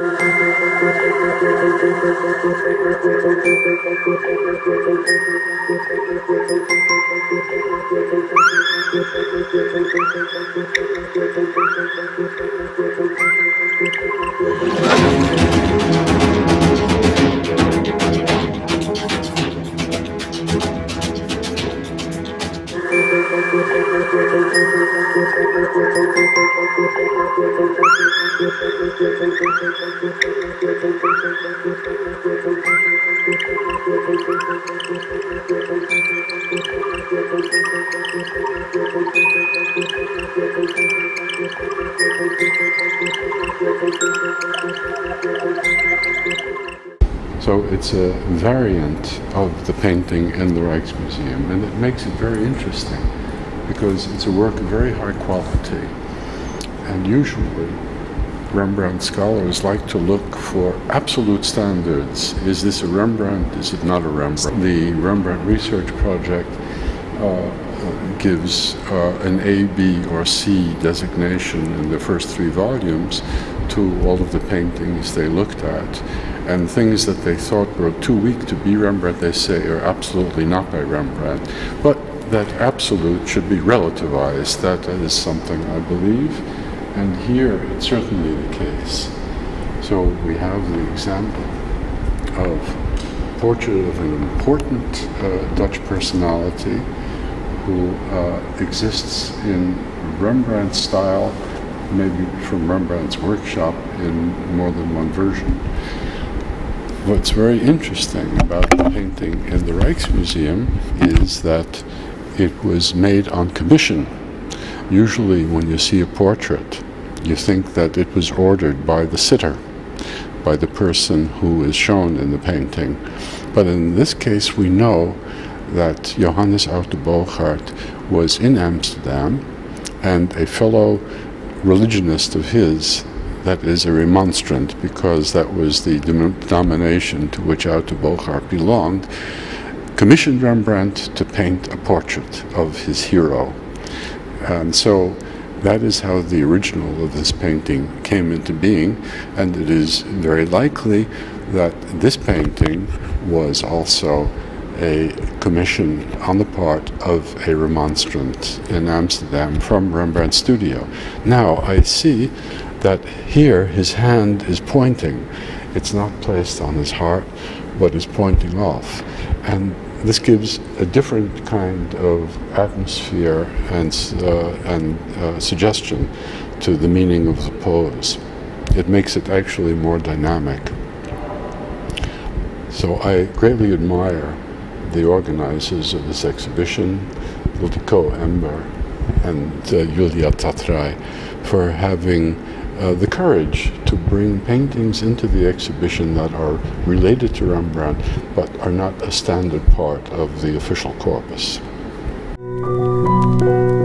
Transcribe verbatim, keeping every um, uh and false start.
So it's a variant of the painting in the Rijksmuseum, and it makes it very interesting because it's a work of very high quality. And usually Rembrandt scholars like to look for absolute standards. Is this a Rembrandt? Is it not a Rembrandt? The Rembrandt Research Project uh, gives uh, an A, B, or C designation in the first three volumes to all of the paintings they looked at. And things that they thought were too weak to be Rembrandt, they say, are absolutely not by Rembrandt. But that absolute should be relativized. That is something I believe. And here it's certainly the case. So we have the example of a portrait of an important uh, Dutch personality who uh, exists in Rembrandt style, maybe from Rembrandt's workshop in more than one version. What's very interesting about the painting in the Rijksmuseum is that it was made on commission. Usually when you see a portrait, you think that it was ordered by the sitter, by the person who is shown in the painting. But in this case we know that Johannes Uytterbogaert was in Amsterdam, and a fellow religionist of his, that is a remonstrant, because that was the denomination to which Uytterbogaert belonged, commissioned Rembrandt to paint a portrait of his hero. And so that is how the original of this painting came into being, and it is very likely that this painting was also a commission on the part of a remonstrant in Amsterdam from Rembrandt's studio. Now I see that here his hand is pointing. It's not placed on his heart, but is pointing off. And this gives a different kind of atmosphere and, uh, and uh, suggestion to the meaning of the pose. It makes it actually more dynamic. So I greatly admire the organizers of this exhibition, Ildiko Ember and uh, Julia Tatrai, for having Uh, the courage to bring paintings into the exhibition that are related to Rembrandt but are not a standard part of the official corpus.